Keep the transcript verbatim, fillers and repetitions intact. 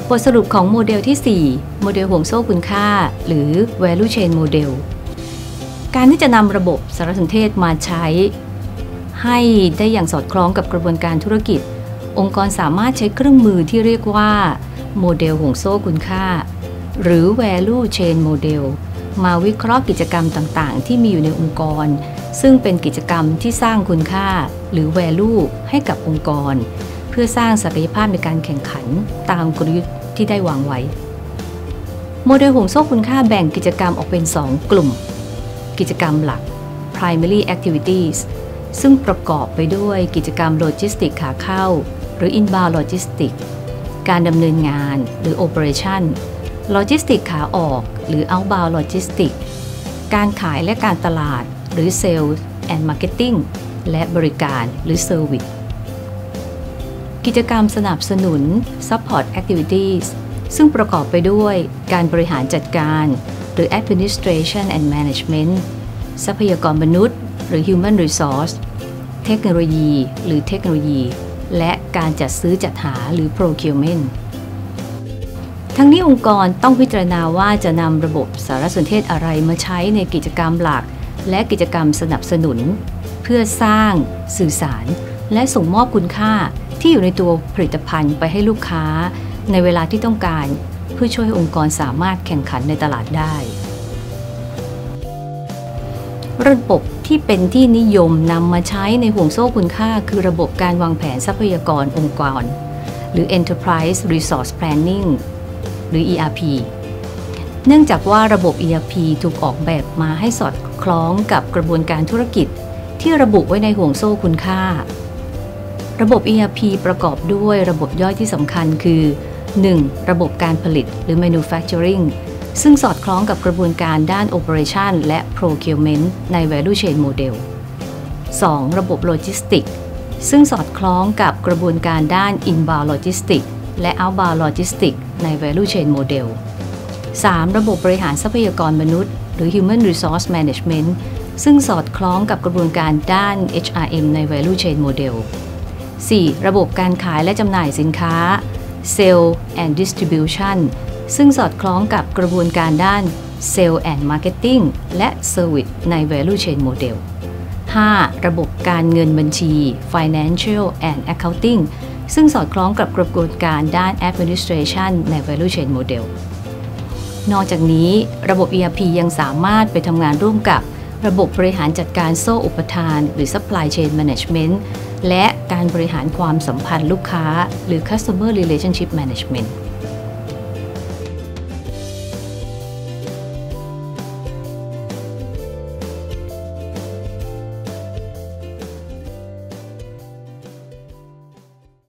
บทสรุปของโมเดลที่สี่โมเดลห่วงโซ่คุณค่าหรือ value chain model การที่จะนำระบบสารสนเทศมาใช้ให้ได้อย่างสอดคล้องกับกระบวนการธุรกิจองค์กรสามารถใช้เครื่องมือที่เรียกว่าโมเดลห่วงโซ่คุณค่าหรือ value chain model มาวิเคราะห์กิจกรรมต่างๆที่มีอยู่ในองค์กรซึ่งเป็นกิจกรรมที่สร้างคุณค่าหรือ value ให้กับองค์กรเพื่อสร้างศักยภาพในการแข่งขันตามกลยุทธ์ที่ได้วางไว้โมเดลห่วงโซ่คุณค่าแบ่งกิจกรรมออกเป็นสองกลุ่มกิจกรรมหลัก primary activities ซึ่งประกอบไปด้วยกิจกรรมโลจิสติกขาเข้าหรือ inbound logistics การดำเนินงานหรือ operation โลจิสติกขาออกหรือ outbound logistics การขายและการตลาดหรือ sales and marketing และบริการหรือ service กิจกรรมสนับสนุน support activities ซึ่งประกอบไปด้วยการบริหารจัดการหรือ administration and management ทรัพยากรมนุษย์หรือ human resource เทคโนโลยีหรือเทคโนโลยีและการจัดซื้อจัดหาหรือ procurement ทั้งนี้องค์กรต้องพิจารณาว่าจะนำระบบสารสนเทศอะไรมาใช้ในกิจกรรมหลักและกิจกรรมสนับสนุนเพื่อสร้างสื่อสารและส่งมอบคุณค่าที่อยู่ในตัวผลิตภัณฑ์ไปให้ลูกค้าในเวลาที่ต้องการเพื่อช่วยให้องค์กรสามารถแข่งขันในตลาดได้ระบบที่เป็นที่นิยมนำมาใช้ในห่วงโซ่คุณค่าคือระบบการวางแผนทรัพยากรองค์กรหรือ Enterprise Resource Planning หรือ อี อาร์ พี เนื่องจากว่าระบบ อี อาร์ พี ถูกออกแบบมาให้สอดคล้องกับกระบวนการธุรกิจที่ระบุไว้ในห่วงโซ่คุณค่าระบบ อี อาร์ พี ประกอบด้วยระบบย่อยที่สำคัญคือ หนึ่ง ระบบการผลิตหรือ manufacturing ซึ่งสอดคล้องกับกระบวนการด้าน operation และ procurement ใน value chain model สอง ระบบโลจิสติกซึ่งสอดคล้องกับกระบวนการด้าน inbound logistics และ outbound logistics ใน value chain model สาม ระบบบริหารทรัพยากรมนุษย์หรือ human resource management ซึ่งสอดคล้องกับกระบวนการด้าน เอช อาร์ เอ็ม ใน value chain model สี่ ระบบการขายและจำหน่ายสินค้า Sale and Distribution ซึ่งสอดคล้องกับกระบวนการด้าน Sale and Marketing และ Service ใน Value Chain Model ห้า ระบบการเงินบัญชี Financial and Accounting ซึ่งสอดคล้องกับกระบวนการด้าน Administration ใน Value Chain Model นอกจากนี้ระบบ อี อาร์ พี ยังสามารถไปทำงานร่วมกับระบบบริหารจัดการโซ่อุปทานหรือ Supply Chain Management และการบริหารความสัมพันธ์ลูกค้าหรือ Customer Relationship Management